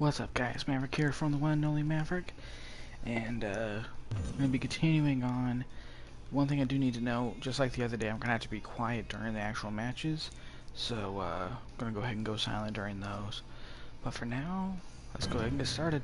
What's up, guys? Maverick here from the one and only Maverick, and I'm going to be continuing on. One thing I do need to know, just like the other day, I'm going to have to be quiet during the actual matches, so I'm going to go ahead and go silent during those. But for now, let's go ahead and get started.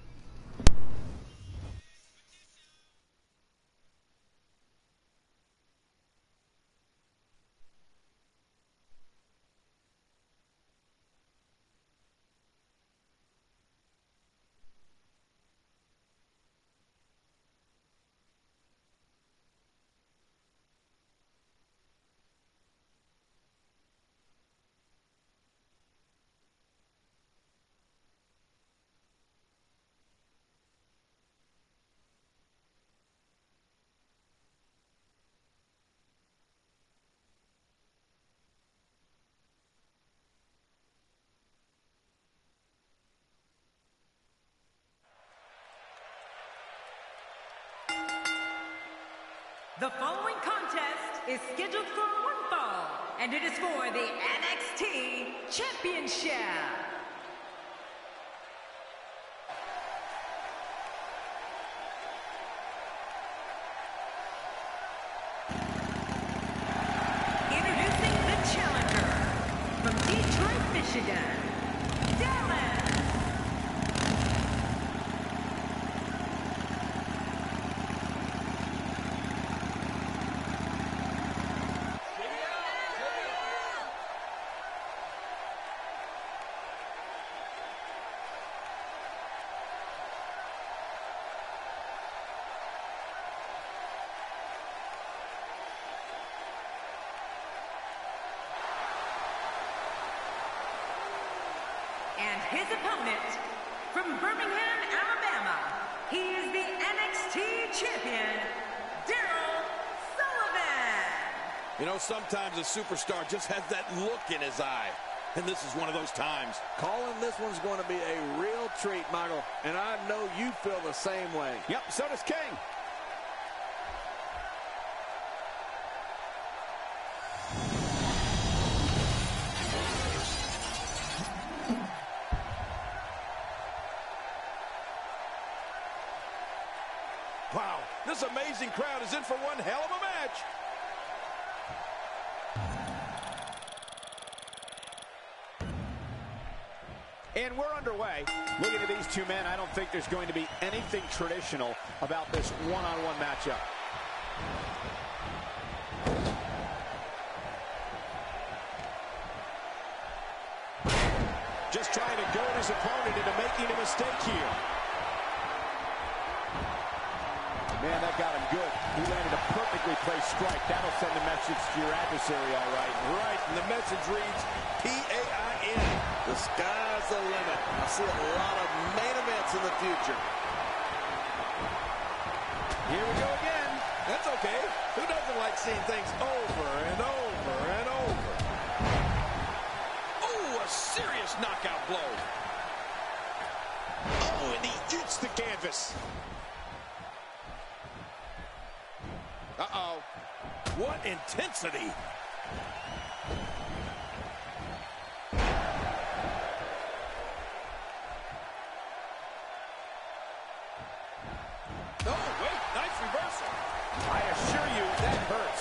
The following contest is scheduled for one fall, and it is for the NXT Championship. Introducing the challenger from Detroit, Michigan, Dallas. And his opponent, from Birmingham, Alabama, he is the NXT champion, Sullivan. You know, sometimes a superstar just has that look in his eye. And this is one of those times. Calling this one's going to be a real treat, Michael. And I know you feel the same way. Yep, so does King. Wow, this amazing crowd is in for one hell of a match. And we're underway. Looking at these two men, I don't think there's going to be anything traditional about this one-on-one matchup. Just trying to goad his opponent into making a mistake here. Man, that got him good. He landed a perfectly placed strike. That'll send a message to your adversary, all right. Right, and the message reads P-A-I-N. The sky's the limit. I see a lot of main events in the future. Here we go again. That's okay. Who doesn't like seeing things over and over and over? Oh, a serious knockout blow. Oh, and he eats the canvas. Uh-oh. What intensity. Oh, wait, nice reversal. I assure you, that hurts.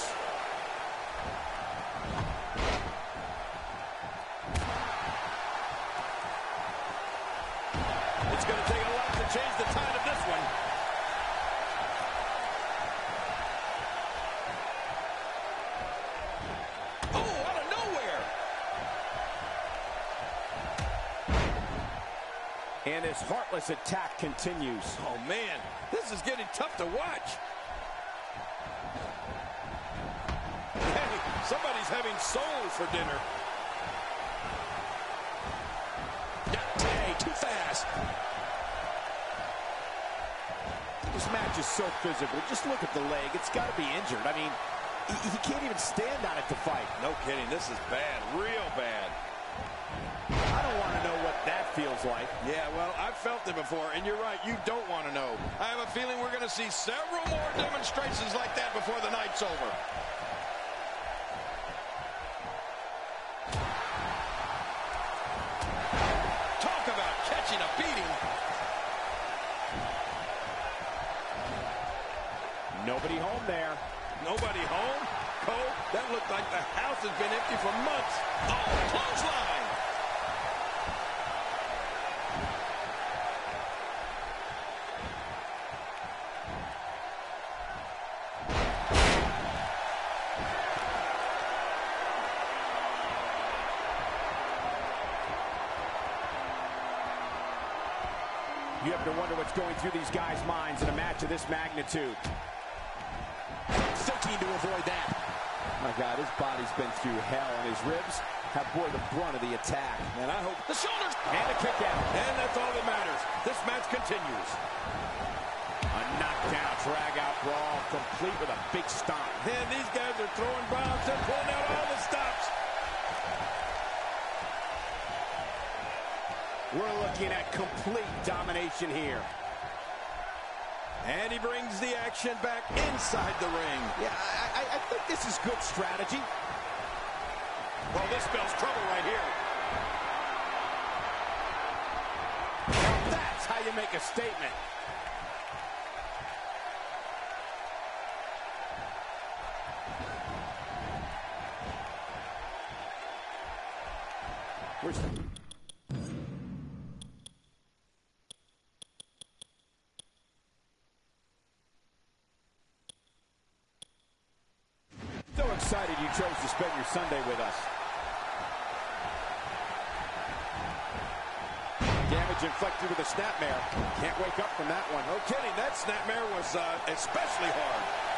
It's going to take a lot to change the tide of this one. And his heartless attack continues. Oh, man, this is getting tough to watch. Hey, somebody's having soul for dinner. Not today, too fast. This match is so physical. Just look at the leg. It's got to be injured. I mean, he can't even stand on it to fight. No kidding. This is bad, real bad. I don't want to know what that feels like. Yeah, well, I've felt it before, and you're right, you don't want to know. I have a feeling we're going to see several more demonstrations like that before the night's over. Talk about catching a beating. the house has been empty for months. Oh, clothesline. You have to wonder what's going through these guys' minds in a match of this magnitude. Thinking to avoid that. My God, his body's been through hell, and his ribs have bore the brunt of the attack. And I hope the shoulders And a kick out. and that's all that matters. This match continues. A knockdown, drag-out brawl, complete with a big stomp. And these guys are throwing bombs and pulling out all the stops. We're looking at complete domination here. And he brings the action back inside the ring. Yeah, I think this is good strategy. Well, this spells trouble right here. Now that's how you make a statement. Where's the... So excited you chose to spend your Sunday with us. Damage inflicted with a snapmare. Can't wake up from that one. No kidding, that snapmare was especially hard.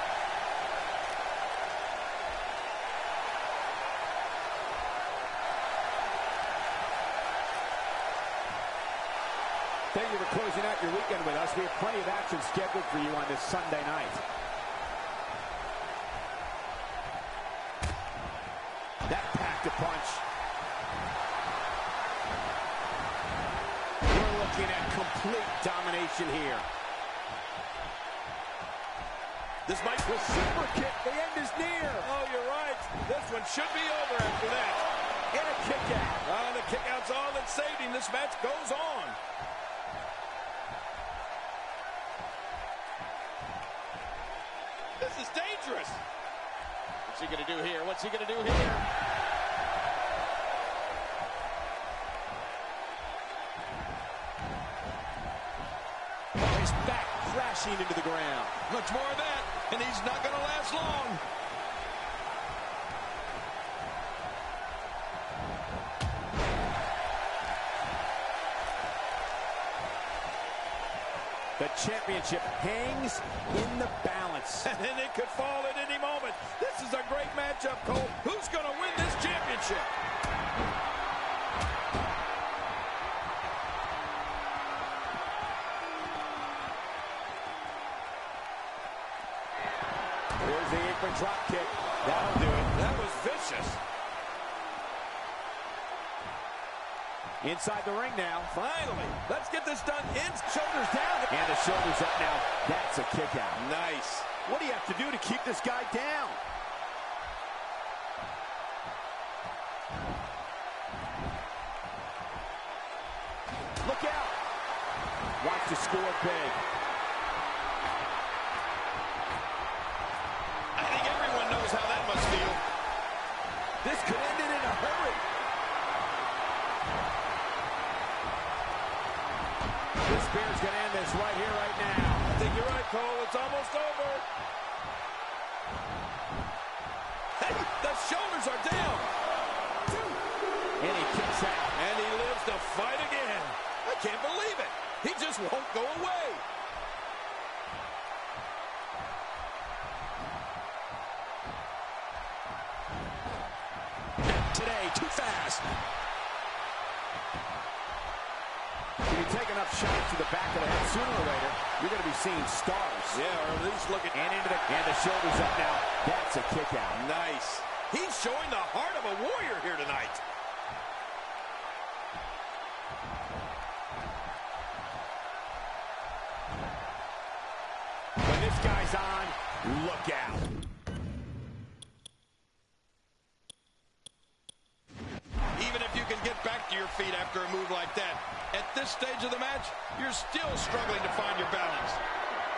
Thank you for closing out your weekend with us. We have plenty of action scheduled for you on this Sunday night. That packed a punch. We're looking at complete domination here. This might The super kick, the end is near. Oh, you're right. This one should be over after that. And a kick out. Oh, the kick out's all that saved him. This match goes on. This is dangerous. What's he going to do here? What's he going to do here? He's back crashing into the ground. Much more of that, and he's not going to last long. The championship hangs in the balance. And then it could fall at any moment. This is a great matchup, Cole. Who's going to win this championship? There's the apron drop kick. That'll do it. That was vicious. Inside the ring now. Finally, let's get this done. Shoulders down. And the shoulders up now. That's a kick out. Nice. What do you have to do to keep this guy down? Look out. Wants to score big. I think everyone knows how that must feel. This could end it in a hurry. This spear's going to end this right here, right now. I think you're right, Cole. It's almost over. Hey, the shoulders are down. And he kicks out. And he lives to fight again. I can't believe it. He just won't go away. Today, too fast. If you take enough shots to the back of the head, sooner or later, you're going to be seeing stars. Yeah, or at least looking. And into the shoulders up now. That's a kick out. Nice. He's showing the heart of a warrior here tonight. When this guy's on, look out. Even if you can get back to your feet after a move like that, at this stage of the match, you're still struggling to find your balance.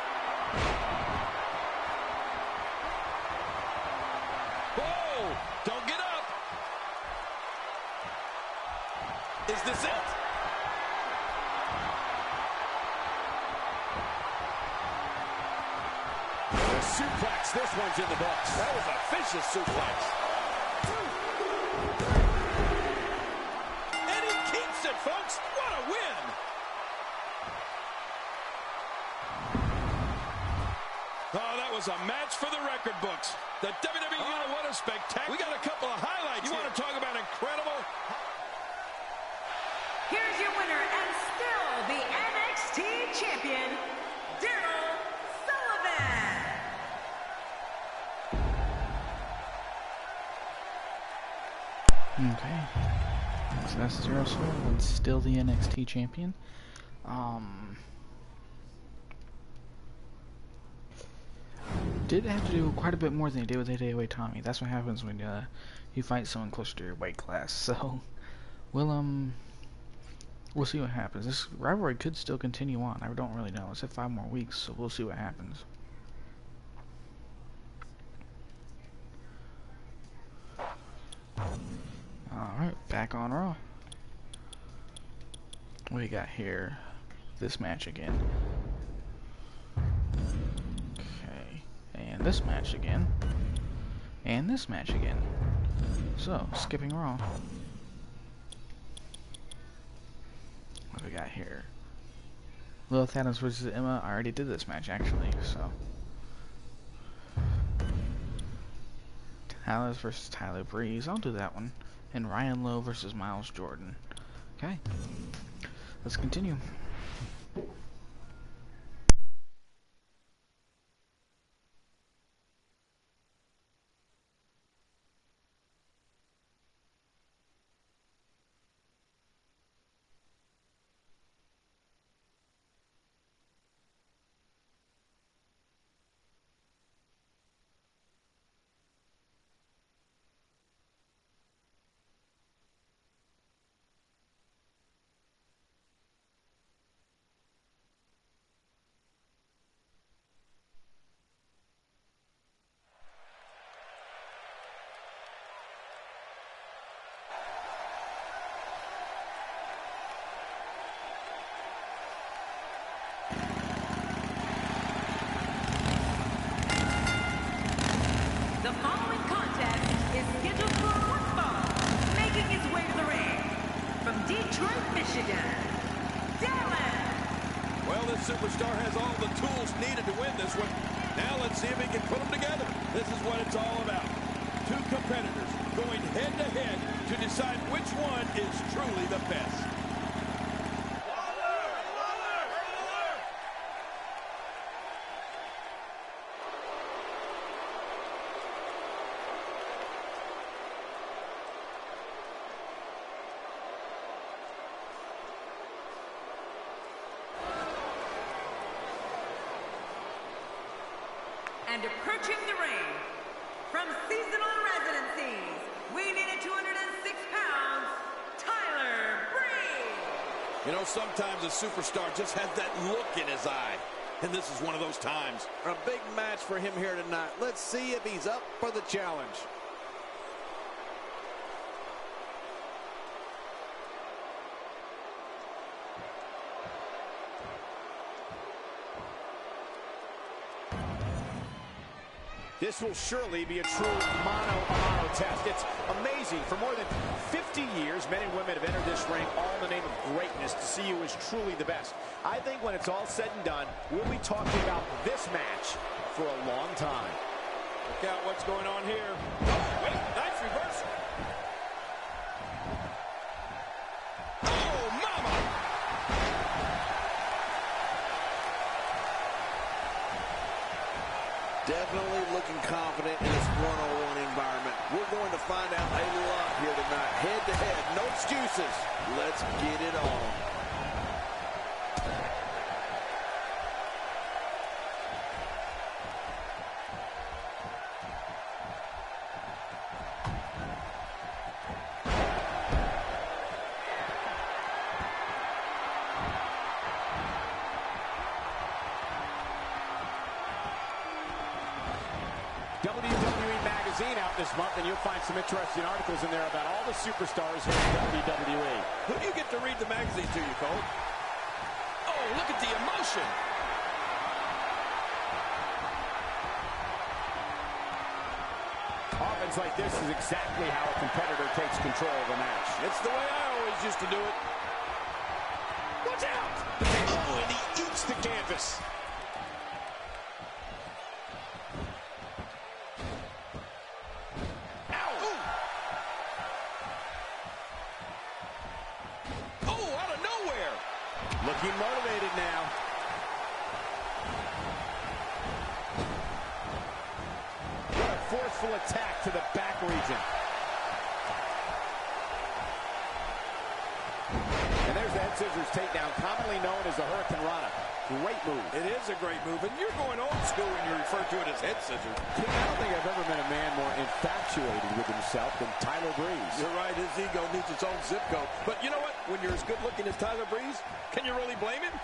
Whoa! Don't Is this it? The suplex, this one's in the books. That was a vicious suplex. And he keeps it, folks. What a win. Oh, that was a match for the record books. The WWE, what a spectacular. We got a couple of highlights. You want to talk about incredible? Here's your winner and still the NXT champion, Daryl Sullivan. Okay. So that's Daryl Sullivan, still the NXT champion. Did have to do quite a bit more than he did with Hideo Itami. That's what happens when you fight someone closer to your weight class. So, we'll see what happens. This rivalry could still continue on. I don't really know. It's at 5 more weeks, so we'll see what happens. Alright, back on Raw. What we got here? This match again. Okay. And this match again. And this match again. So, skipping Raw. What do we got here? Lil Thanos versus Emma. I already did this match actually, so. Thanos versus Tyler Breeze. I'll do that one. And Ryan Lowe versus Miles Jordan. Okay. Let's continue. The following contest is scheduled for one fall, making his way to the ring from Detroit, Michigan, Dallas. Well, this superstar has all the tools needed to win this one. Now let's see if he can put them together. This is what it's all about. Two competitors going head-to-head to decide which one is truly the best. And approaching the ring from seasonal residencies, weighing in at 206 pounds, Tyler Breeze. You know, sometimes a superstar just has that look in his eye. And this is one of those times. A big match for him here tonight. Let's see if he's up for the challenge. This will surely be a true mano-a-mano test. It's amazing. For more than 50 years, men and women have entered this ring all in the name of greatness to see who is truly the best. I think when it's all said and done, we'll be talking about this match for a long time. Look out what's going on here. Oh, wait, nice reversal. Oh, mama! Definitely looking confident in this one-on-one environment. We're going to find out a lot here tonight. Head-to-head, no excuses. Let's get it on. WWE Magazine out this month, and you'll find some interesting articles in there about all the superstars here in WWE. Who do you get to read the magazine to you, Cole? Oh, look at the emotion. Offense like this is exactly how a competitor takes control of a match. It's the way I always used to do it. Watch out! Oh, and he eats the canvas. Looking motivated now. What a forceful attack to the back region. And there's the head scissors takedown, commonly known as the Hurricane Rana. Great move. It is a great move, and you're going old school when you refer to it as head scissors. King, I don't think I've ever met a man more infatuated with himself than Tyler Breeze. You're right, his ego needs its own zip code. But you know what? When you're as good looking as Tyler Breeze, can you really blame him?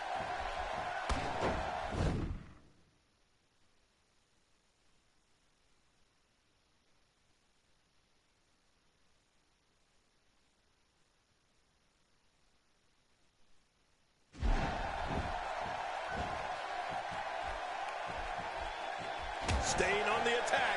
Staying on the attack.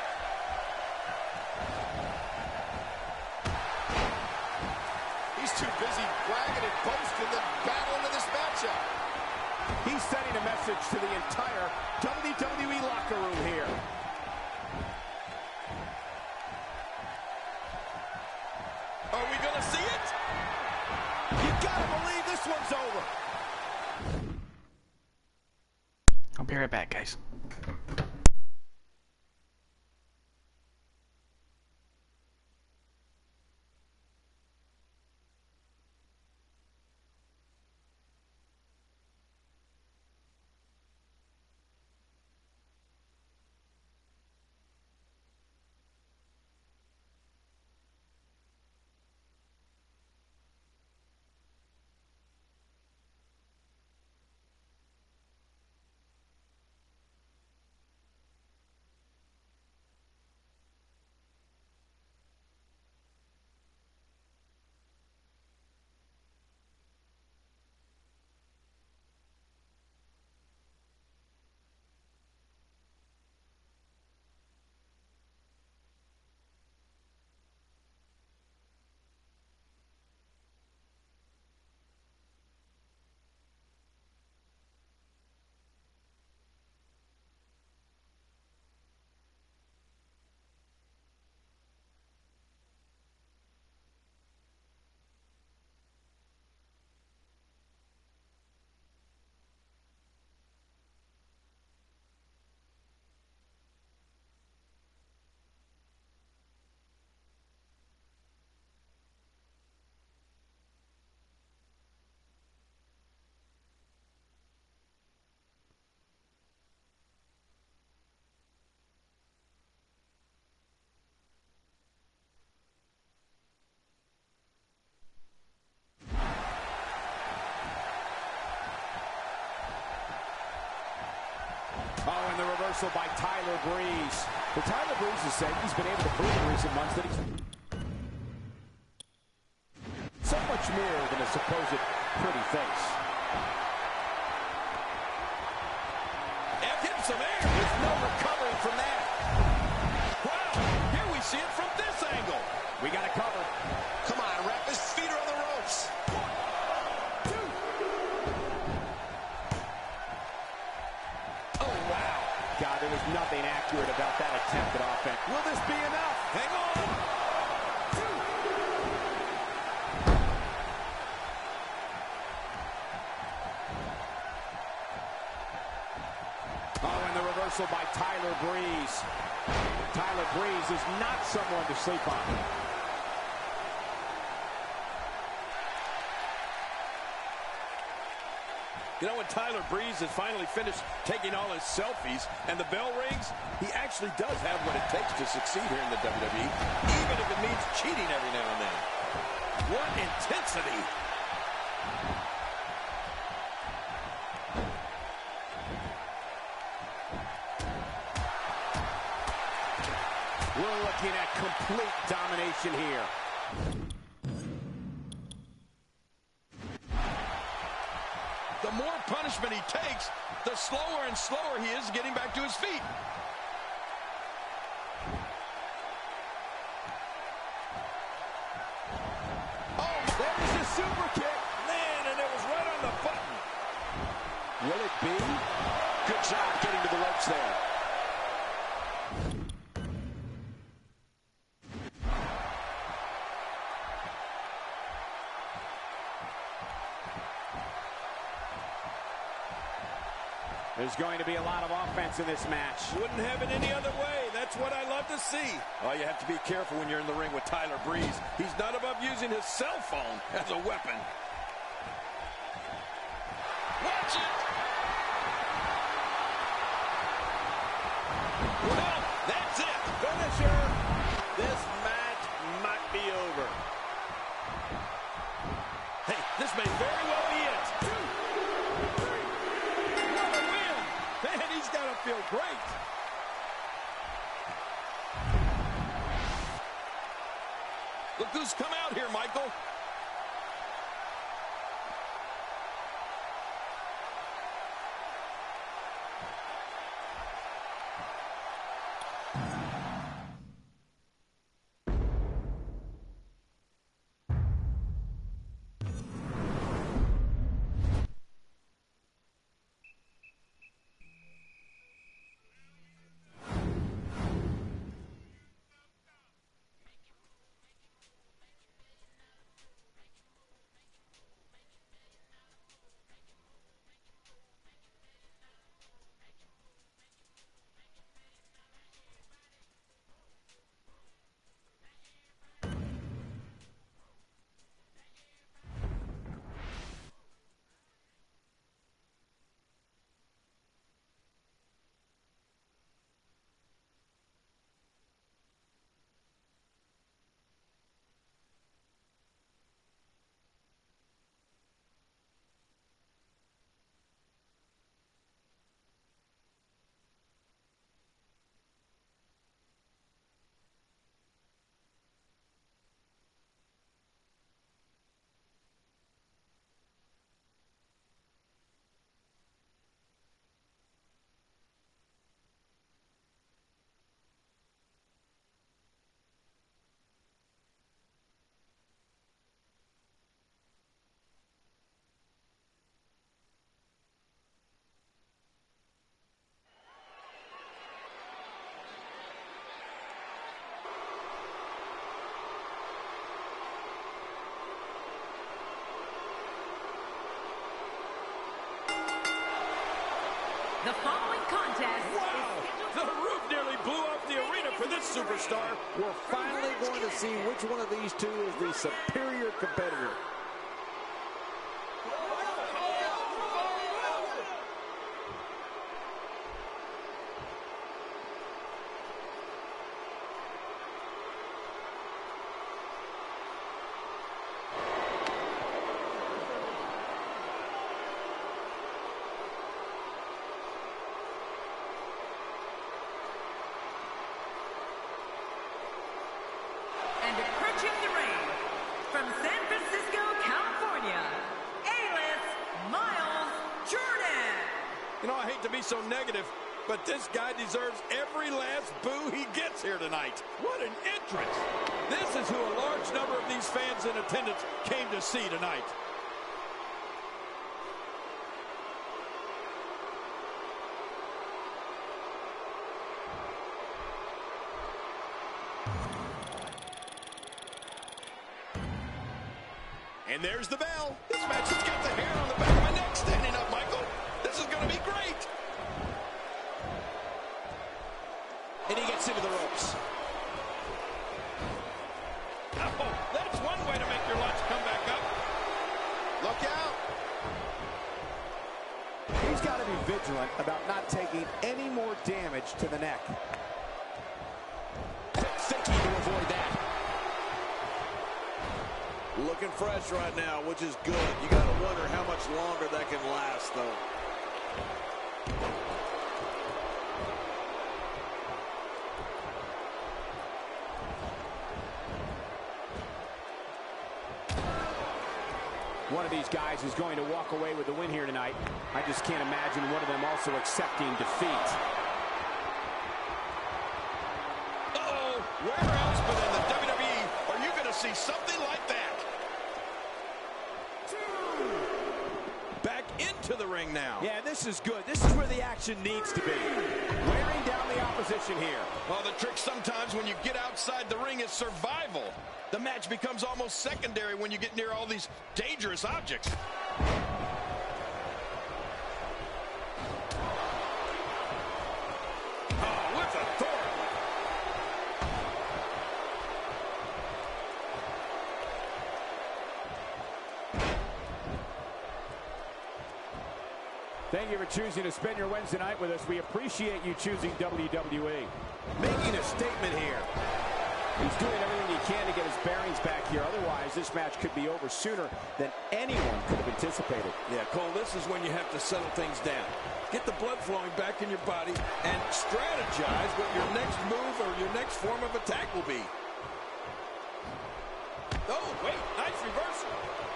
He's too busy bragging and boasting than battling in this matchup. He's sending a message to the entire WWE locker room here. Are we going to see it? You gotta believe this one's over. I'll be right back, guys. Oh, and the reversal by Tyler Breeze. Well, Tyler Breeze has said he's been able to prove in recent months that he's so much more than a supposed pretty face. F hit some air. There's no recovering from that. Wow, here we see it from this angle. We got to cover. Come on, ref. His feet are on the ropes. God, there was nothing accurate about that attempt at offense. Will this be enough? Hang on. Oh, and the reversal by Tyler Breeze. Tyler Breeze is not someone to sleep on. You know, when Tyler Breeze has finally finished taking all his selfies and the bell rings, he actually does have what it takes to succeed here in the WWE, even if it means cheating every now and then. What intensity! We're looking at complete domination here. The more punishment he takes, the slower and slower he is getting back to his feet. Oh, there's a super kick. Man, and it was right on the button. Will it be? Good job getting to the ropes there. There's going to be a lot of offense in this match. Wouldn't have it any other way. That's what I love to see. Oh, you have to be careful when you're in the ring with Tyler Breeze. He's not above using his cell phone as a weapon. Watch it! Well, that's it. Finisher. This match might be over. Hey, this may very well be it. 2, 3. What a win! Man, he's got to feel great. Look who's come out here, Michael. The following contest Wow! The roof nearly blew off the arena for this superstar. We're finally going to see which one of these two is the superior competitor. and approaching the ring from San Francisco, California, A-list Miles Jordan. You know, I hate to be so negative, but this guy deserves every last boo he gets here tonight. What an entrance! This is who a large number of these fans in attendance came to see tonight. And there's the bell. This match has got the hair on the back of my neck standing up, Michael. This is going to be great. And he gets into the ropes. Oh, that's one way to make your lunch come back up. Look out. He's got to be vigilant about not taking any more damage to the neck. Quick thinking to avoid that. Looking fresh right now, which is good. You got to wonder how much longer that can last, though. One of these guys is going to walk away with the win here tonight. I just can't imagine one of them also accepting defeat. Uh-oh, where else but in the WWE are you going to see something like that? Back into the ring now. Yeah, this is good. This is where the action needs to be. Wearing down the opposition here. Well, the trick sometimes when you get outside the ring is survival. The match becomes almost secondary when you get near all these dangerous objects. Oh, with authority. Thank you for choosing to spend your Wednesday night with us. We appreciate you choosing WWE. Making a statement here. He's doing everything he can to get his bearings back here. Otherwise, this match could be over sooner than anyone could have anticipated. Yeah, Cole, this is when you have to settle things down. Get the blood flowing back in your body and strategize what your next move or your next form of attack will be. Oh, wait, nice reversal.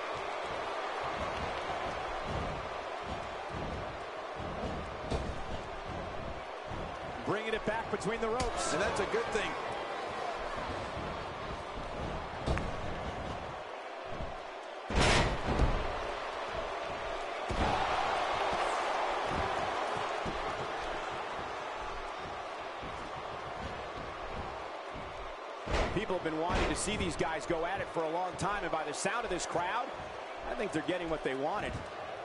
Bringing it back between the ropes. And that's a good thing. People have been wanting to see these guys go at it for a long time, and by the sound of this crowd, I think they're getting what they wanted.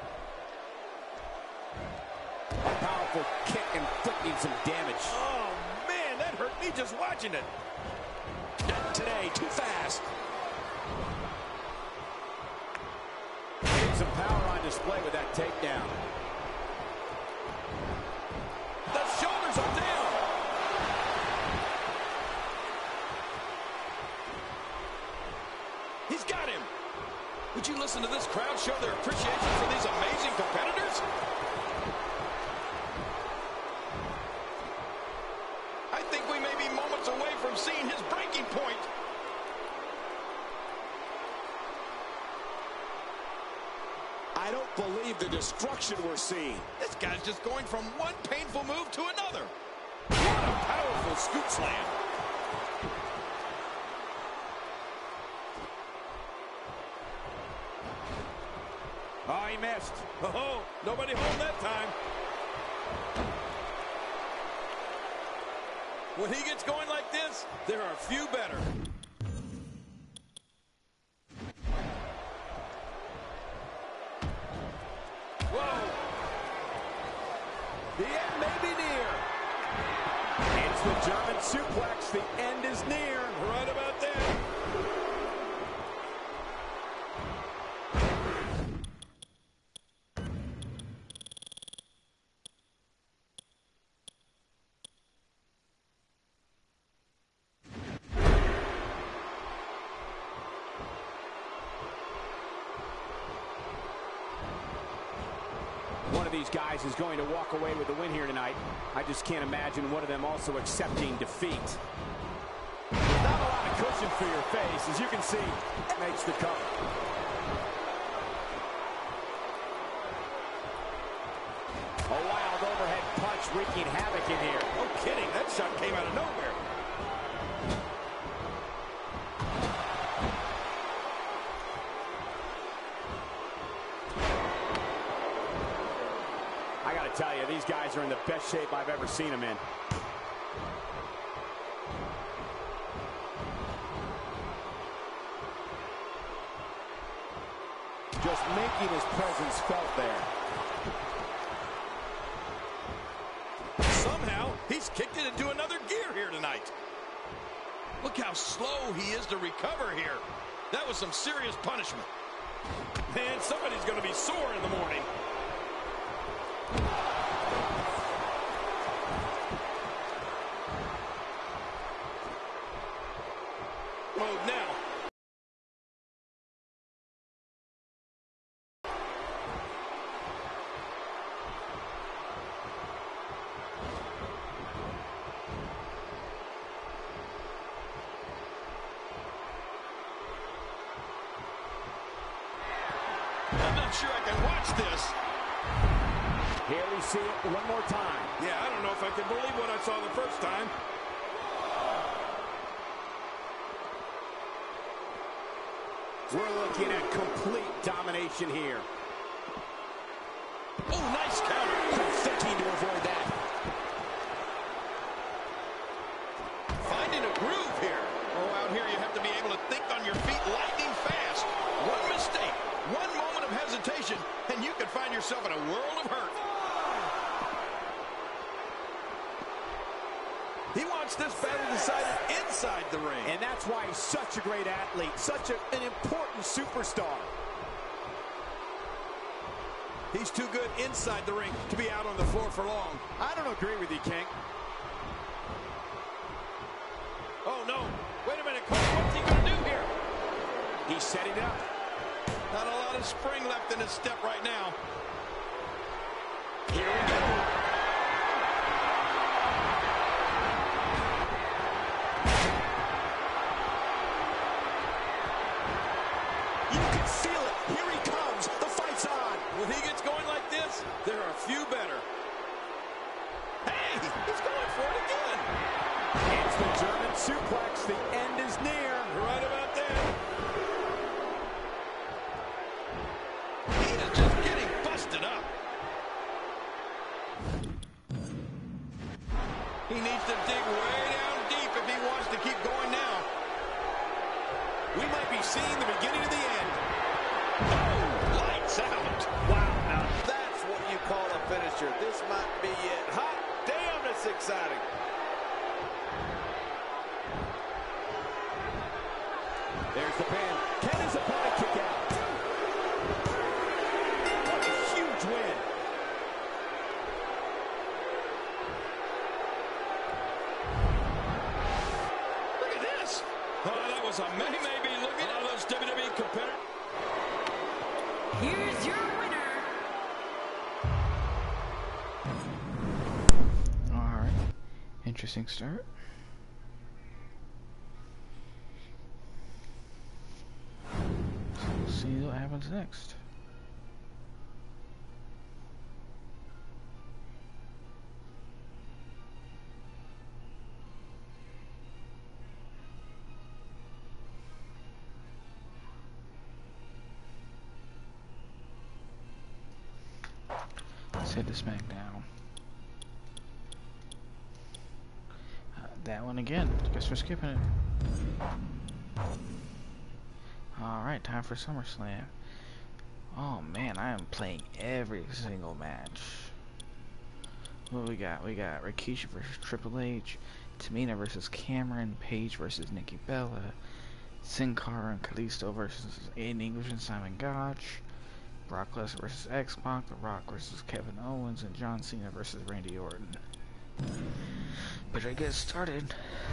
A powerful kick inflicting some damage. Oh, man, that hurt me just watching it. Not today, too fast. Getting some power on display with that takedown. The shoulders are down. He's got him. Would you listen to this crowd show their appreciation for these amazing competitors? I think we may be moments away from seeing his breaking point. I don't believe the destruction we're seeing. This guy's just going from one painful move to another. What a powerful scoop slam. Oh, he missed. Oh, nobody home that time. When he gets going like this, there are few better. Whoa. The end may be near. It's the German suplex. The end is near. Right about that. One of these guys is going to walk away with the win here tonight. I just can't imagine one of them also accepting defeat. There's not a lot of cushion for your face. As you can see, it makes the cover. A wild overhead punch wreaking havoc in here. No kidding, that shot came out of nowhere. I gotta tell you, these guys are in the best shape I've ever seen them in. Just making his presence felt there. Somehow, he's kicked it into another gear here tonight. Look how slow he is to recover here. That was some serious punishment. Man, somebody's going to be sore in the morning. Mode now. I'm not sure I can watch this. Here we see it one more time. Yeah, I don't know if I can believe what I saw the first time. We're looking at complete domination here. Oh, nice counter. Quick thinking to avoid that. Finding a groove here. Oh, out here you have to be able to think on your feet lightning fast. One mistake, one moment of hesitation, and you could find yourself in a world of hurt. He wants this battle decided inside the ring. And that's why he's such a great athlete, such an important superstar. He's too good inside the ring to be out on the floor for long. I don't agree with you, King. Oh, no. Wait a minute, Cole. What's he going to do here? He's setting up. Not a lot of spring left in his step right now. Here we go. You can feel it. Here he comes. The fight's on. When he gets going like this, there are a few better. Hey, he's going for it again. It's the German suplex. The end is near. You're right about that. He is just getting busted up. He needs to dig way down deep if he wants to keep going now. We might be seeing the beginning of the end. Oh, lights out. Wow, now that's what you call a finisher. This might be it. Hot damn, it's exciting. There's the pin. Can his opponent kick out? What a huge win. Look at this. Oh, that was a maybe. Look at those WWE competitors. Here's your winner. Alright. Interesting start. So we'll see what happens next. Let's head to SmackDown. That one again. Guess we're skipping it. Alright, time for SummerSlam. Oh man, I am playing every single match. What do we got? We got Rikishi versus Triple H, Tamina versus Cameron, Paige versus Nikki Bella, Sin Cara and Kalisto versus Aiden English and Simon Gotch, Brock Lesnar versus X-Pac, The Rock versus Kevin Owens, and John Cena versus Randy Orton. But I get started.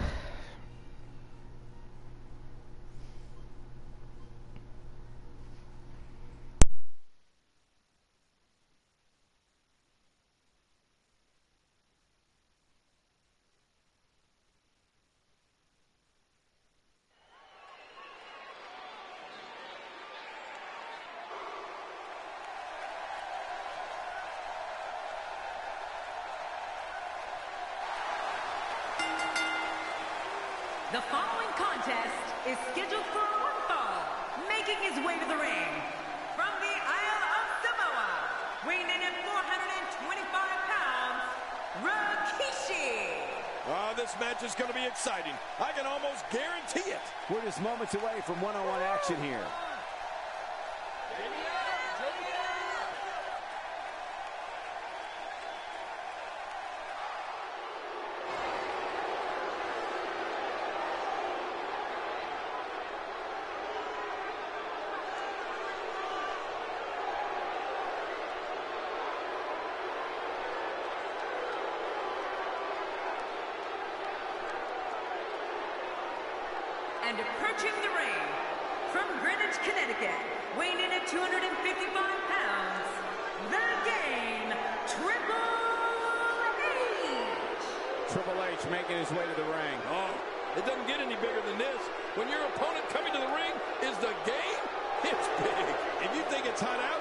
The following contest is scheduled for one fall. Making his way to the ring from the Isle of Samoa, weighing in at 425 pounds, Rikishi. Oh, this match is going to be exciting. I can almost guarantee it. We're just moments away from one-on-one action here. And approaching the ring from Greenwich, Connecticut, weighing in at 255 pounds, the Game, Triple H. Triple H making his way to the ring. Oh, it doesn't get any bigger than this. When your opponent coming to the ring is the Game, it's big. If you think it's hot out,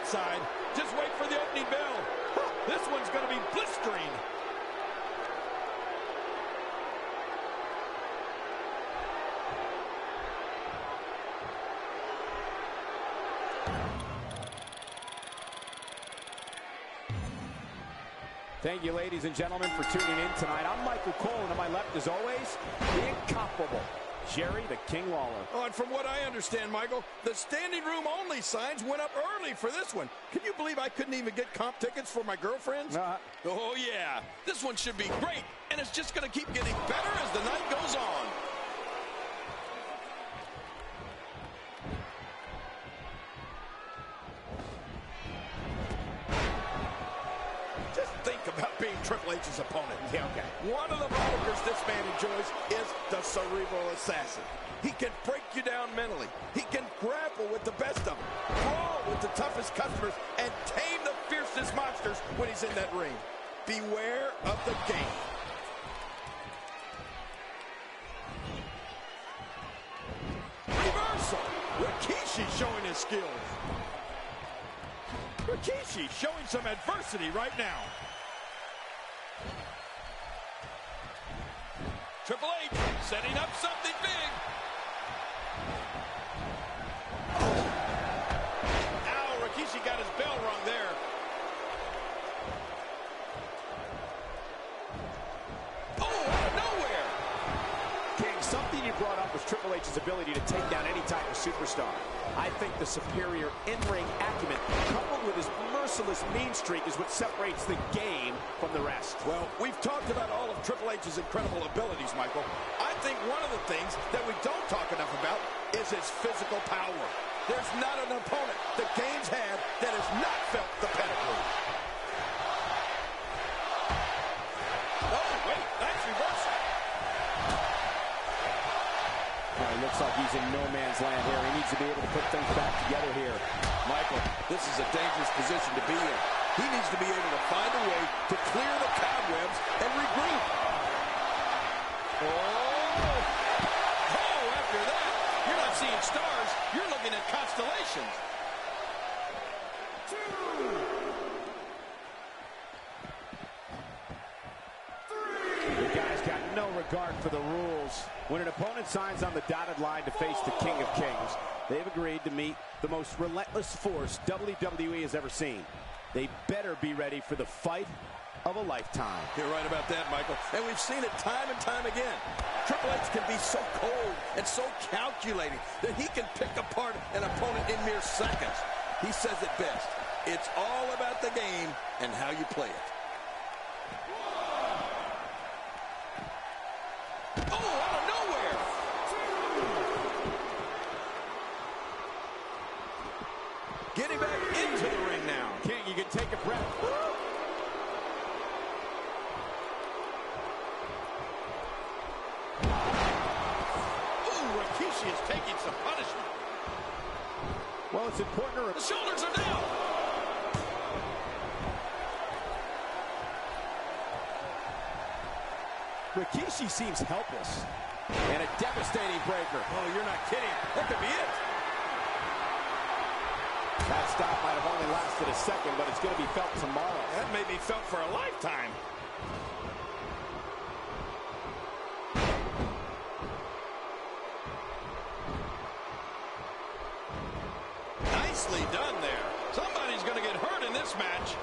Thank you, ladies and gentlemen, for tuning in tonight. I'm Michael Cole, and to my left, as always, the incomparable Jerry the King Lawler. Oh, and from what I understand, Michael, the standing room only signs went up early for this one. Can you believe I couldn't even get comp tickets for my girlfriends? Oh, yeah. This one should be great, and it's just going to keep getting better as the night goes on. About being Triple H's opponent. Yeah, okay. One of the monikers this man enjoys is the Cerebral Assassin. He can break you down mentally. He can grapple with the best of them, brawl with the toughest customers, and tame the fiercest monsters when he's in that ring. Beware of the game. Reversal. Rikishi showing his skills. Rikishi showing some adversity right now. Triple H setting up something big. Ow, Rikishi got his bell rung there. Oh, out of nowhere. King, something you brought up was Triple H's ability to take down any type of superstar. I think the superior in-ring acumen, coupled with his merciless mean streak, is what separates the game from the rest. Well, we've talked about all of Triple H's incredible abilities, Michael. I think one of the things that we don't talk enough about is his physical power. There's not an opponent the game's had that has not felt the pedigree. Oh, wait, nice reversal. It looks like he's in no man's land here. He needs to be able to put things back together here. Michael, this is a dangerous position to be in. He needs to be able to find a way to clear the cobwebs and regroup. Oh, after that, you're not seeing stars. You're looking at constellations. The guy's got no regard for the rules. When an opponent signs on the dotted line to face the King of Kings, they've agreed to meet the most relentless force WWE has ever seen. They better be ready for the fight of a lifetime. You're right about that, Michael. And we've seen it time and time again. Triple H can be so cold and so calculating that he can pick apart an opponent in mere seconds. He says it best. It's all about the game and how you play it. Oh, out of nowhere! Getting back into the ring now. King, you can take a breath. Ooh, Rikishi is taking some punishment. Well, it's important to... The shoulders are down. Rikishi seems helpless. And a devastating breaker. Oh, you're not kidding. That could be it. That stop might have only lasted a second, but it's going to be felt tomorrow. That may be felt for a lifetime. Nicely done there. Somebody's going to get hurt in this match.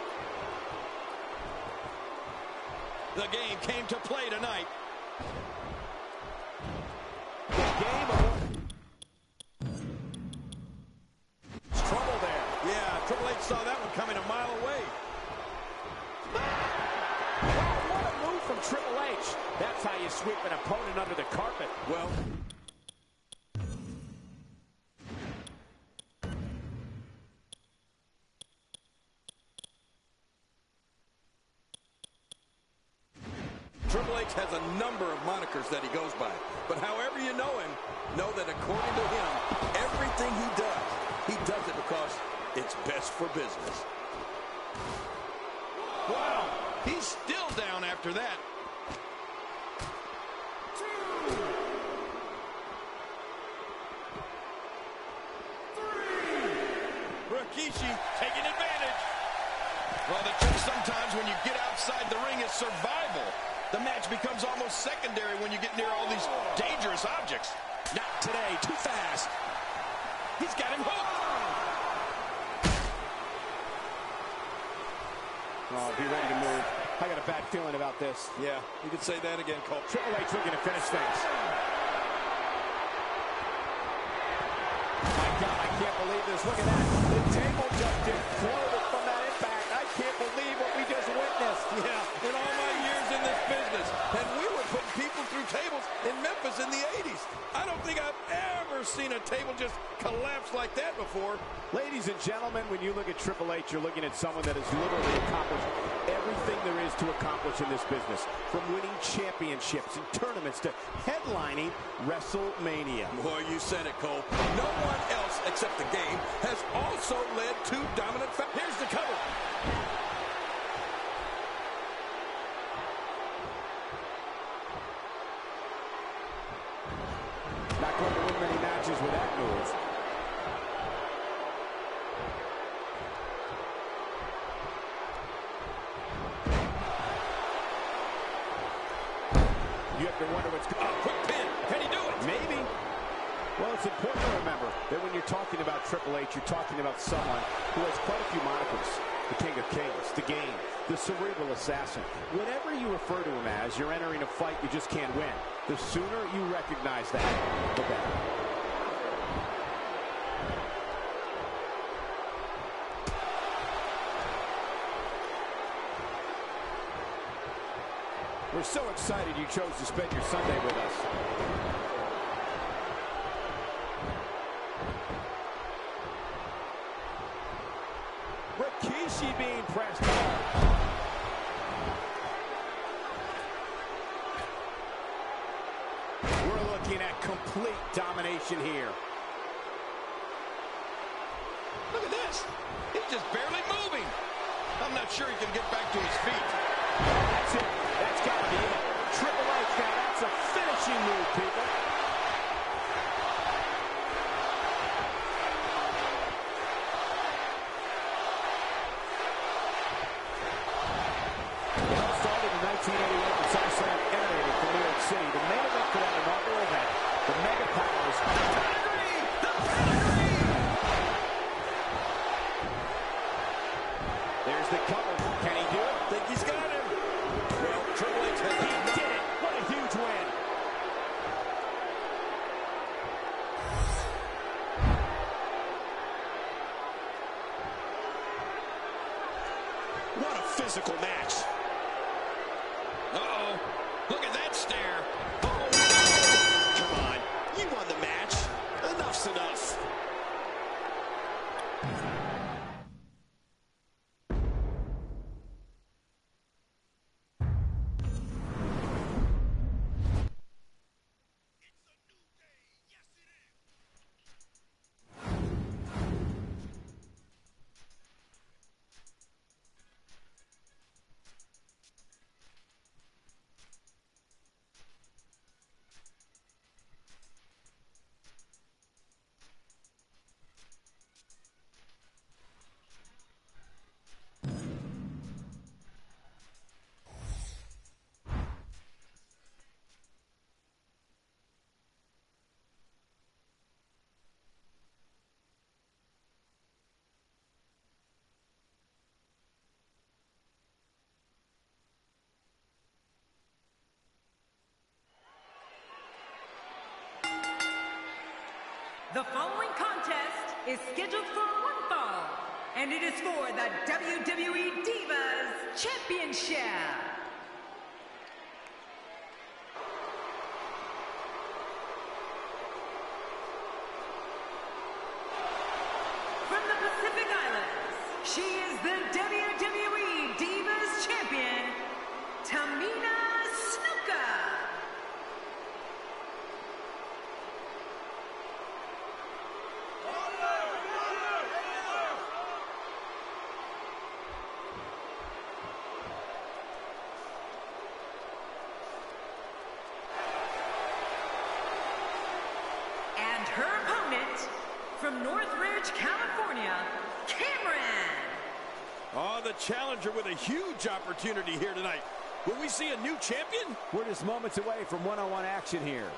The game came to play tonight. The game of... It's trouble there. Yeah, Triple H saw that one coming a mile away. Wow, what a move from Triple H. That's how you sweep an opponent under the carpet. Well... Triple H has a number of monikers that he goes by. But however you know him, know that according to him, everything he does it because it's best for business. Wow, he's still down after that. Rikishi taking advantage. Well, the trick sometimes when you get outside the ring is survival. The match becomes almost secondary when you get near all these dangerous objects. Not today, too fast. He's got him hooked. Oh, be ready to move. I got a bad feeling about this. Yeah, you could say that again, Cole. Triple H looking to finish things. My God, I can't believe this. Look at that. The table just imploded from that impact. I can't believe what we just witnessed. Yeah, in all my years in this business, and we were putting people through tables in Memphis in the 80s. I don't think I've ever seen a table just collapse like that before. Ladies and gentlemen, when you look at Triple H, you're looking at someone that has literally accomplished everything there is to accomplish in this business, from winning championships and tournaments to headlining WrestleMania. Boy, you said it, Cole. No one else except the game has also led two dominant Here's the cover. Not going to win many matches with that move. You have to wonder what's going on. Quick pin. Can he do it? Maybe. Well, it's important to remember that when you're talking about Triple H, you're talking about someone who has quite a few monikers. The King of Kings, the Game, the Cerebral Assassin. Whatever you refer to him as, you're entering a fight you just can't win. The sooner you recognize that, the better. We're so excited you chose to spend your Sunday with us. Rikishi being pressed hard. We're looking at complete domination here. Look at this. He's just barely moving. I'm not sure he can get back to his feet. That's it. That's got to be it. Triple H, now that's a finishing move, people. It all started in 1988 when SummerSlam emanated from New York City. The main event for that inaugural event, the Mega Powers. There's the cover. Can he do it? Think he's got him. Well, Triple H has He did it. What a huge win. What a physical match. Uh-oh. Look at that stare. Come on, you won the match. Enough's enough. The following contest is scheduled for one fall, and it is for the WWE Divas Championship. From the Pacific Islands, she is the WWE Divas Champion, Tamina Snuka. And her opponent, from Northridge, California, Cameron. Oh, the challenger with a huge opportunity here tonight. Will we see a new champion? We're just moments away from one-on-one action here.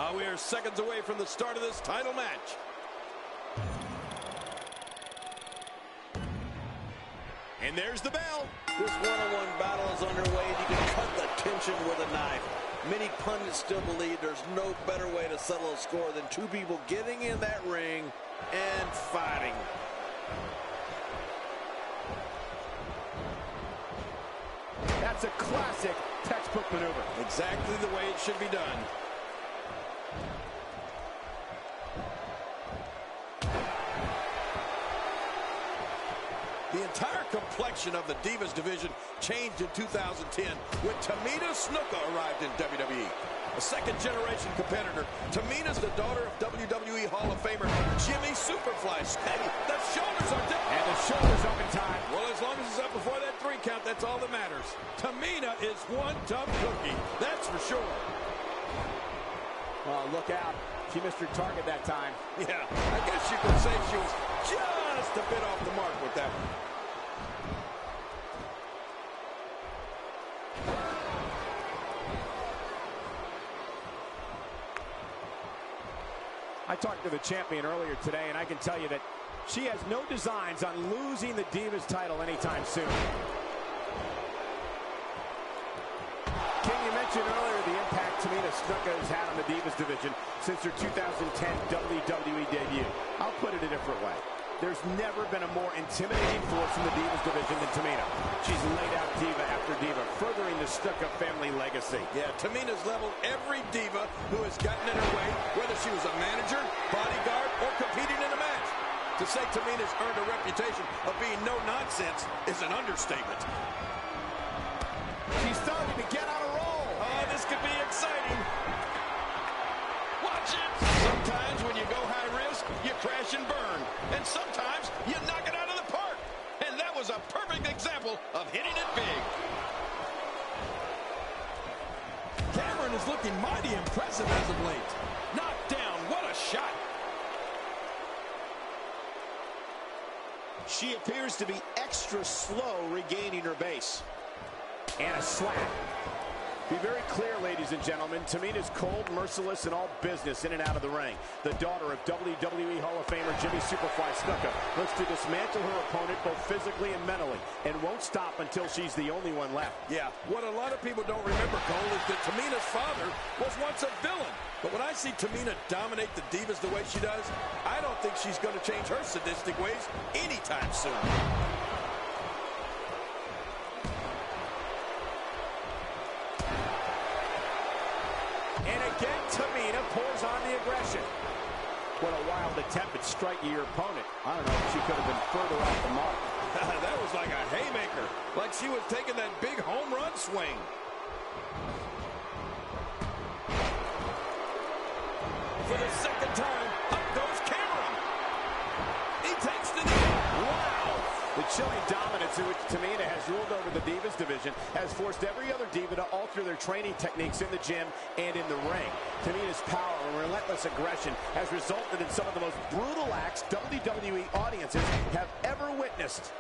We are seconds away from the start of this title match. And there's the bell. This one-on-one battle is underway, and you can cut the tension with a knife. Many pundits still believe there's no better way to settle a score than two people getting in that ring and fighting. That's a classic textbook maneuver. Exactly the way it should be done. The entire complexion of the Divas division changed in 2010 when Tamina Snuka arrived in WWE. A second-generation competitor, Tamina's the daughter of WWE Hall of Famer Jimmy Superfly. Hey, the shoulders are down. And the shoulders up in time. Well, as long as it's up before that 3 count, that's all that matters. Tamina is one tough cookie, that's for sure. Oh, look out. She missed her target that time. Yeah, I guess you could say she was just a bit off the mark with that one. I talked to the champion earlier today, and I can tell you that she has no designs on losing the Divas title anytime soon. King, you mentioned earlier the impact Tamina Snuka has had on the Divas division since her 2010 WWE debut. I'll put it a different way. There's never been a more intimidating force in the Divas division than Tamina. She's laid out diva after diva, furthering the Snuka family legacy. Yeah, Tamina's leveled every diva who has gotten in her way, whether she was a manager, bodyguard, or competing in a match. To say Tamina's earned a reputation of being no nonsense is an understatement. She's starting to get on a roll. Oh, this could be exciting. Watch it. Sometimes when you go high risk, you crash and burn. And sometimes you knock it out of the park. And that was a perfect example of hitting it big. Cameron is looking mighty impressive as of late. Knocked down. What a shot. She appears to be extra slow regaining her base. And a slap. Be very clear, ladies and gentlemen, Tamina's cold, merciless, and all business in and out of the ring. The daughter of WWE Hall of Famer Jimmy Superfly Snuka looks to dismantle her opponent both physically and mentally, and won't stop until she's the only one left. Yeah, what a lot of people don't remember, Cole, is that Tamina's father was once a villain. But when I see Tamina dominate the Divas the way she does, I don't think she's going to change her sadistic ways anytime soon. And again, Tamina pours on the aggression. What a wild attempt at striking your opponent. I don't know if she could have been further off the mark. That was like a haymaker, like she was taking that big home run swing. For the second time, up goes Cameron. He takes the knee. Wow! The chilling dominance in which Tamina has ruled over the Divas division has forced every other diva to alter their training techniques in the gym and in the ring. Tamina's power and relentless aggression has resulted in some of the most brutal acts WWE audiences have ever witnessed.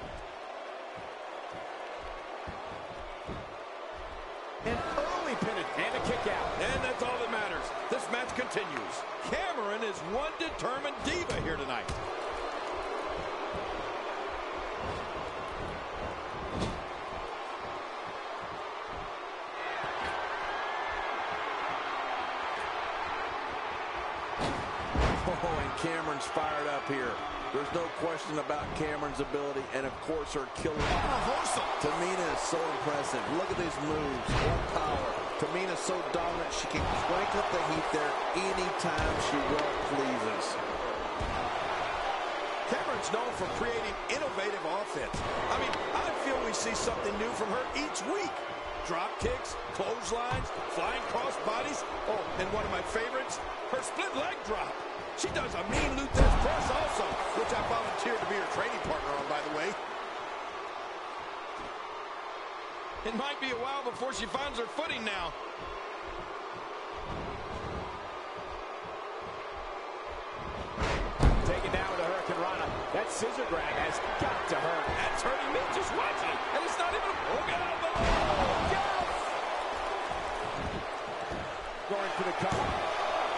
An early pin and a kick out. And that's all that matters. This match continues. Cameron is one determined diva here tonight. Oh, and Cameron's fired up here. There's no question about Cameron's ability and, of course, her killer. Reversal. Tamina is so impressive. Look at these moves. What power. Tamina's so dominant, she can crank up the heat there anytime she well pleases. Cameron's known for creating innovative offense. I mean, I feel we see something new from her each week. Drop kicks, clotheslines, flying cross bodies. Oh, and one of my favorites, her split leg drop. She does a mean Luther's press also, which I volunteered to be her training partner on, by the way. It might be a while before she finds her footing now. Taken down with a Hurricane Rana. That scissor grab has got to hurt. That's hurting me. Just watch it. And it's not even a look out below. Going for the cover.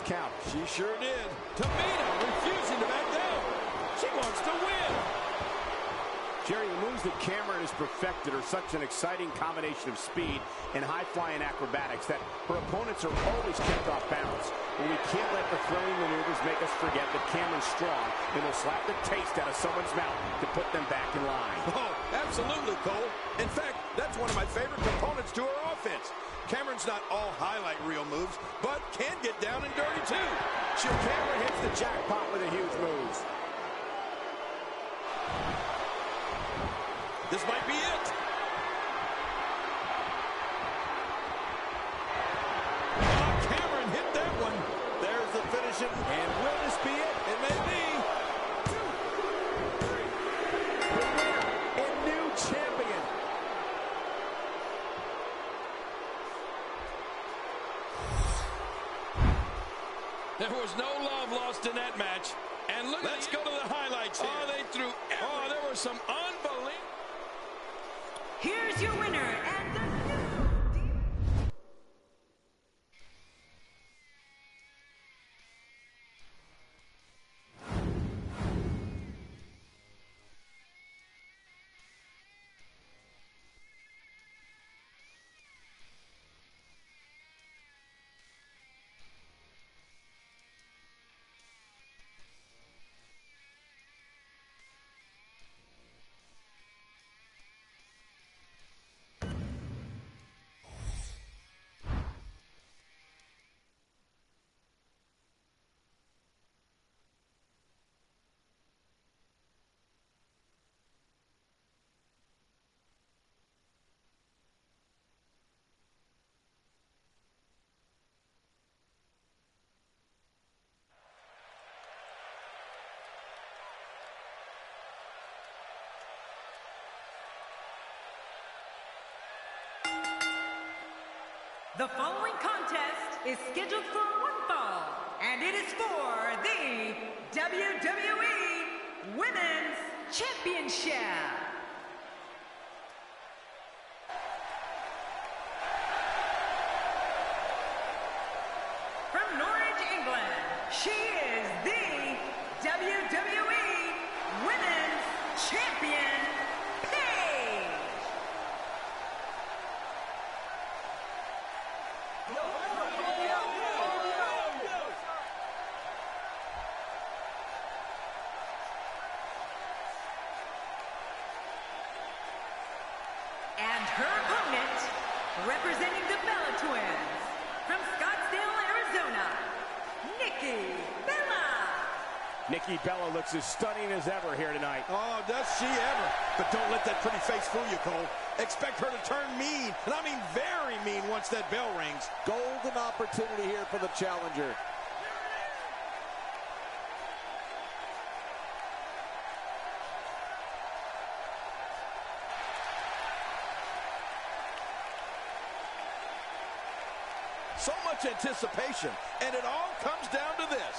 count. She sure did. Tamina refusing to back down. She wants to win. Jerry, the moves that Cameron has perfected are such an exciting combination of speed and high-flying acrobatics that her opponents are always kept off balance. But we can't let the throwing maneuvers make us forget that Cameron's strong and will slap the taste out of someone's mouth to put them back in line. Oh, absolutely, Cole. In fact, that's one of my favorite components to her offense. Cameron's not all highlight reel moves, but can get down and dirty, too. Cameron hits the jackpot with a huge move. This might be it. Oh, Cameron hit that one. There's the finishing. And will this be it? It may be. 2, 3. The winner and new champion. There was no love lost in that match. And look, let's go to the highlights here. Oh, they threw. Oh, there was some unbelievable. Here's your winner and the new The following contest is scheduled for one fall, and it is for the WWE Women's Championship. From Norwich, England, she is the WWE Women's Champion, Paige. And her opponent, representing the Bella Twins, from Scottsdale, Arizona, Nikki Bella. Nikki Bella looks as stunning as ever here tonight. Oh, does she ever. But don't let that pretty face fool you, Cole. Expect her to turn mean, and I mean very mean once that bell rings. Golden opportunity here for the challenger. So much anticipation, and it all comes down to this.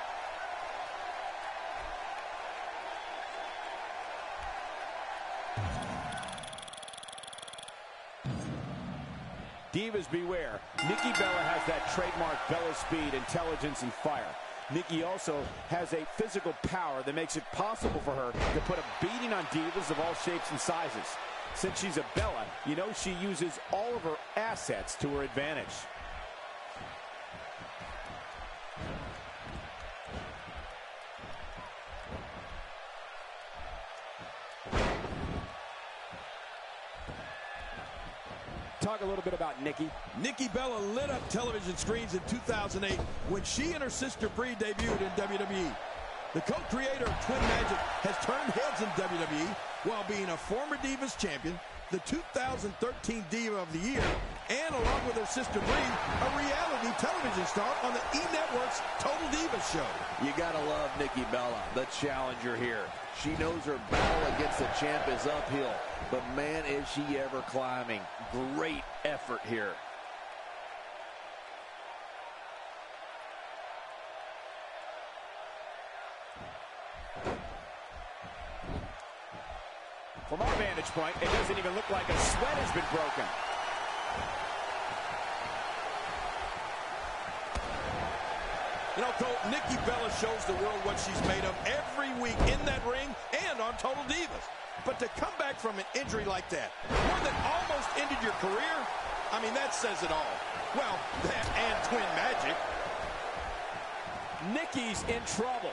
Divas beware. Nikki Bella has that trademark Bella speed, intelligence, and fire. Nikki also has a physical power that makes it possible for her to put a beating on divas of all shapes and sizes. Since she's a Bella, you know she uses all of her assets to her advantage. Talk a little bit about Nikki. Nikki Bella lit up television screens in 2008 when she and her sister Brie debuted in WWE. The co-creator of Twin Magic has turned heads in WWE while being a former Divas champion, the 2013 Diva of the Year, and along with her sister Brie, a reality television star on the E! Network's Total Divas show. You gotta love Nikki Bella, the challenger here. She knows her battle against the champ is uphill, but man, is she ever climbing. Great effort here. From our vantage point, it doesn't even look like a sweat has been broken. You know, Cole, Nikki Bella shows the world what she's made of every week in that ring and on Total Divas. But to come back from an injury like that, one that almost ended your career, I mean, that says it all. Well, that and twin magic. Nikki's in trouble.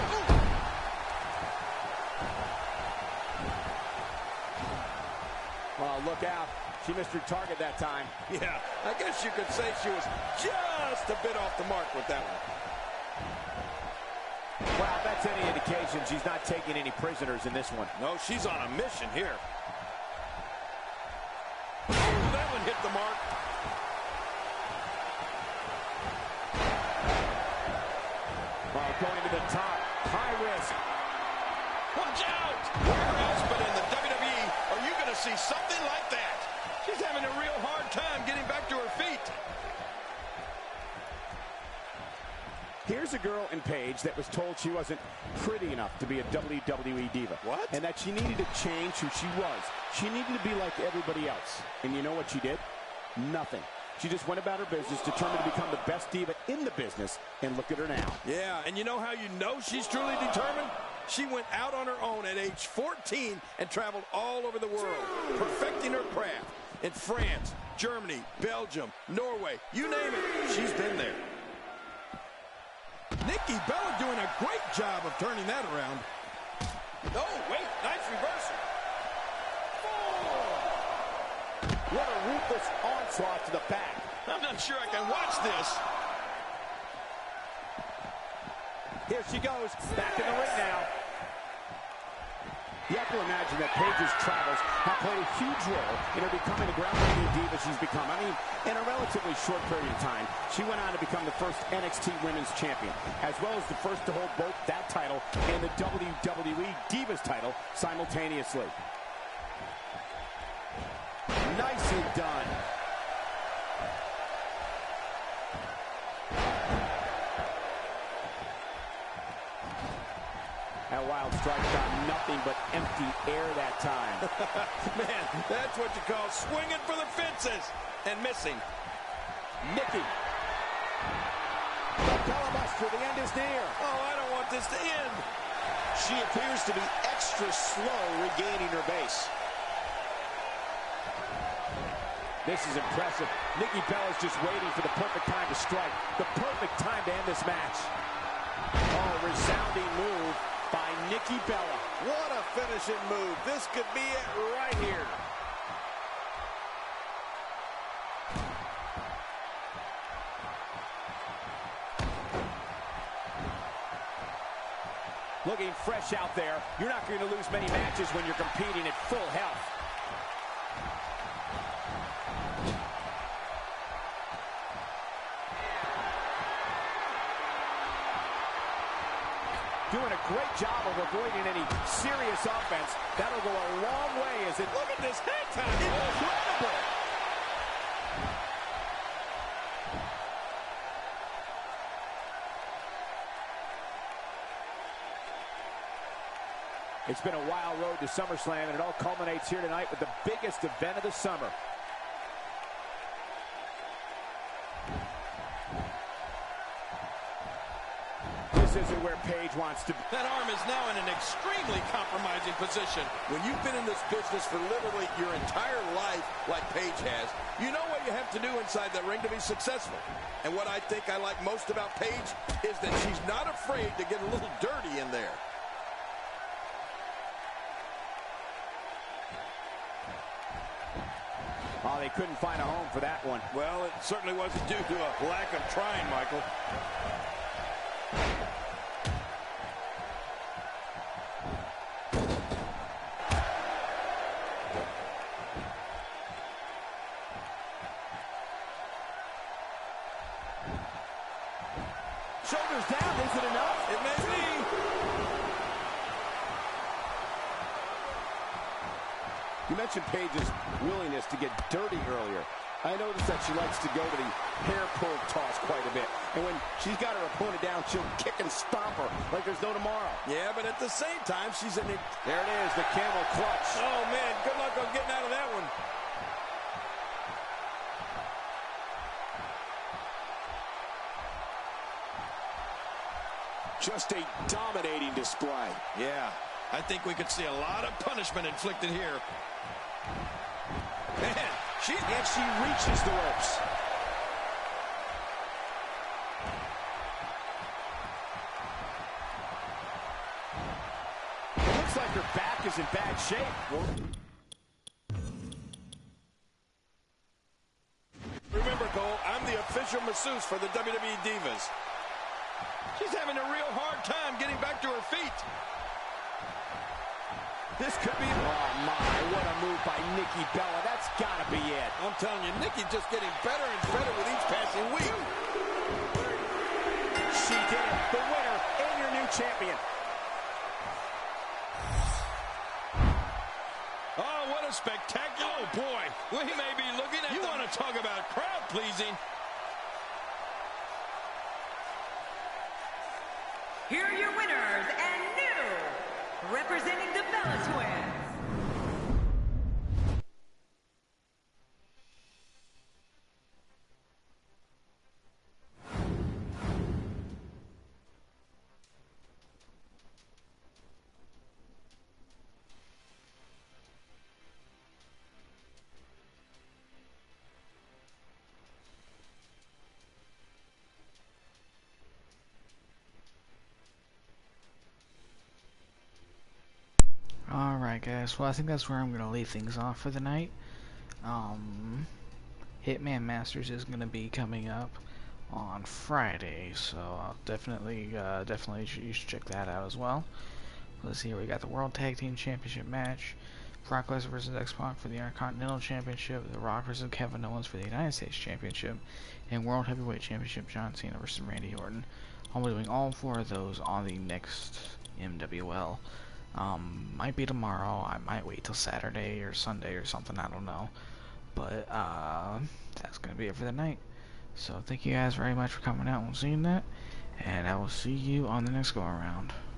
Well, look out. She missed her target that time. Yeah, I guess you could say she was just a bit off the mark with that one. Well, if that's any indication, she's not taking any prisoners in this one. No, she's on a mission here. Oh, that one hit the mark. Well, going to the top. High risk. Watch out! Where else but in the WWE are you going to see something like that? She's having a real hard time getting back to her feet. Here's a girl in Paige that was told she wasn't pretty enough to be a WWE diva. What? And that she needed to change who she was. She needed to be like everybody else. And you know what she did? Nothing. She just went about her business, determined to become the best diva in the business, and look at her now. Yeah, and you know how you know she's truly determined? She went out on her own at age 14 and traveled all over the world, perfecting her craft. In France, Germany, Belgium, Norway, you name it, she's been there. Nikki Bella doing a great job of turning that around. Oh, wait, nice reversal. What a ruthless onslaught to the back. I'm not sure I can watch this. Here she goes, back in the ring now. You have to imagine that Paige's travels have played a huge role in her becoming the groundbreaking diva she's become. I mean, in a relatively short period of time, she went on to become the first NXT Women's Champion, as well as the first to hold both that title and the WWE Divas title simultaneously. Nicely done. That wild strike got nothing but empty air that time. Man, that's what you call swinging for the fences and missing. Nikki. The filibuster, the end is near. Oh, I don't want this to end. She appears to be extra slow regaining her base. This is impressive. Nikki Bella's just waiting for the perfect time to strike. The perfect time to end this match. Oh, resounding move by Nikki Bella. What a finishing move. This could be it right here. Looking fresh out there. You're not going to lose many matches when you're competing at full health. Doing a great job of avoiding any serious offense. That'll go a long way as it... Look at this head time. Incredible! It's been a wild road to SummerSlam, and it all culminates here tonight with the biggest event of the summer. This isn't where Paige wants to be. That arm is now in an extremely compromising position. When you've been in this business for literally your entire life, like Paige has, you know what you have to do inside that ring to be successful. And what I think I like most about Paige is that she's not afraid to get a little dirty in there. Oh, they couldn't find a home for that one. Well, it certainly wasn't due to a lack of trying, Michael. Shoulders down, is it enough? It may be. You mentioned Paige's willingness to get dirty earlier. I noticed that she likes to go to the hair pull toss quite a bit. And when she's got her opponent down, she'll kick and stomp her like there's no tomorrow. Yeah, but at the same time, she's in it. There it is, the camel clutch. Oh, man, good luck on getting out of that one. Just a dominating display. Yeah, I think we could see a lot of punishment inflicted here. Man, she reaches the ropes. It looks like her back is in bad shape. Remember, Cole, I'm the official masseuse for the WWE Divas. She's having a real hard time getting back to her feet. This could be... Oh, my, what a move by Nikki Bella. That's got to be it. I'm telling you, Nikki's just getting better and better with each passing week. She did it. The winner and your new champion. Oh, what a spectacular... Oh, boy. We may be looking at... You want to talk about crowd-pleasing. Here are your winners and new, representing the Bella Twins. Alright guys, well I think that's where I'm going to leave things off for the night. Hitman Masters is going to be coming up on Friday, so I'll definitely you should check that out as well. Let's see here, we got the World Tag Team Championship match, Brock Lesnar vs. X-Pac for the Intercontinental Championship, The Rock vs. Kevin Owens for the United States Championship, and World Heavyweight Championship John Cena vs. Randy Orton. I'll be doing all 4 of those on the next MWL. Might be tomorrow, I might wait till Saturday or Sunday or something, I don't know. But, that's gonna be it for the night. So, thank you guys very much for coming out and seeing that. And I will see you on the next go around.